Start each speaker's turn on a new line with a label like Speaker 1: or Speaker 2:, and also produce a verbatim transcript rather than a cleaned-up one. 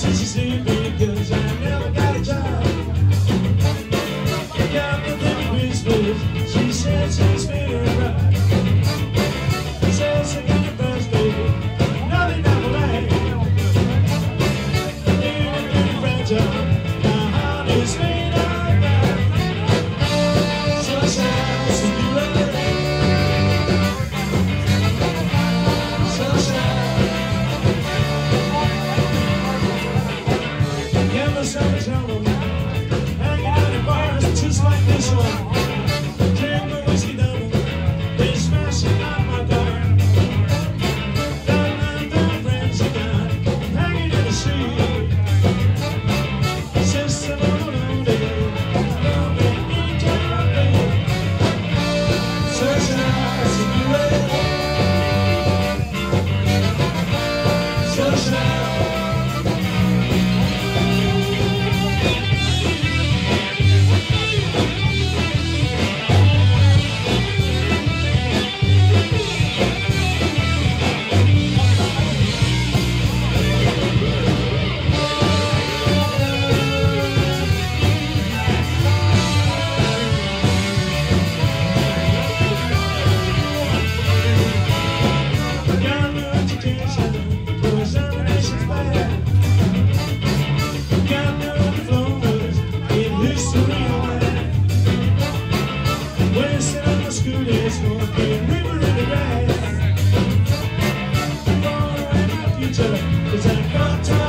Speaker 1: said she's sleeping because I never got a job. I got nothing to whispers. She said she's feeling right. Said she got a birthday, nothing out of life. Need a pretty fragile, my heart is made of that. Sunshine, so you ready? Sunshine. Yeah, my summer trouble, hanging out in bars just like this one. Drink my whiskey double, they smashing out my door. Got nine dumb friends I got, hanging in the street. Sister, oh, no, they don't make me happy. Sunshine, so you ready? Sunshine. Got no education, no examinations bad. Got no diplomas in history or math. Wasting on my school days, smoking river in the grass. I'm gonna write my future, 'cause I got time.